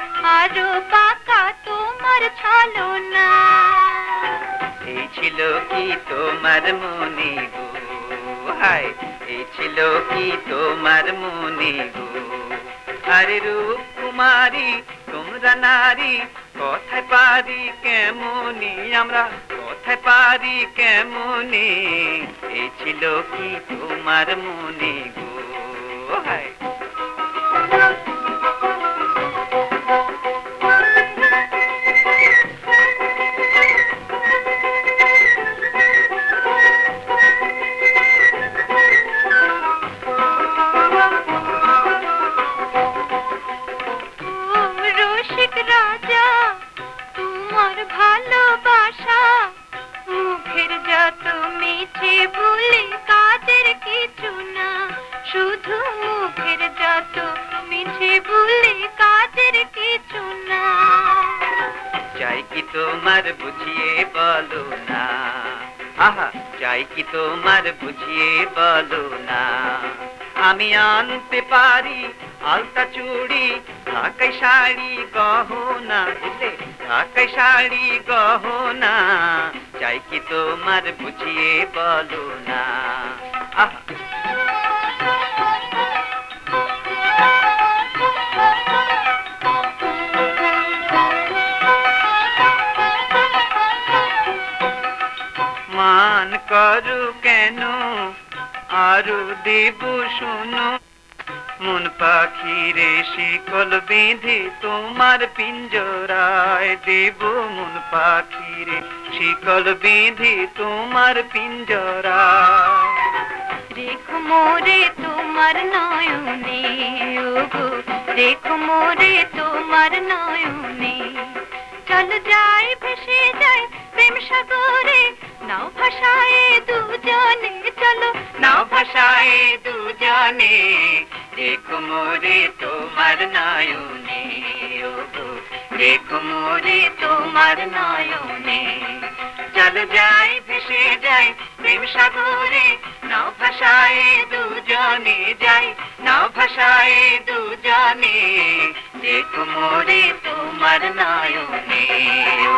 আরো বাঁকা তোমার ছলনা। এই ছিল কি তোমার মনে গো, হায় এই ছিল কি তোমার মনে গো। আরে রূপ কুমারী তোমরা নারী, কথায় পারি কেমনি আমরা, কথায় পারি কেমনি। এই ছিল কি তোমার মনে গো, হায়। ভালোবাসা মুখের যত মিছে বলে কাজের কিছু না, শুধু মুখের যত মিছে বলে কাজের কিছু না। চাই কি তোমার বুঝিয়ে বলো না, আহা চাই কি তোমার বুঝিয়ে বলো না। আমি আনতে পারি আলতা চুড়ি, ঢাকাই শাড়ি গহনা, বুঝলে ঢাকাই শাড়ি গহনা। চাই কি তোমার বুঝিয়ে বলো না, আহা। মান করু কেন আরো দেব শোনো, মন পাখিরে শিকল বেঁধে তোমার পিঞ্জরায় দেব। মন পাখিরে শিকল বেঁধে তোমার পিঞ্জরায়। রেখো মোরে তোমার নয়নে ওগো, রেখো মোরে তোমার নয়নে। চলো যাই ভেসে যাই প্রেম সাগরে, নাও ভাষায় দুজনে, চলো নাও ভাষায় দুজনে। রেখো মোরে তোমার নয়নে ওগো, রেখো মোরে তোমার নয়নে। চলো যাই ভেসে যাই প্রেম সাগরে, নাও ভাষায় দুজনে যাই, নাও ভাষায় দুজনে। রেখো মোরে তোমার নয়নে।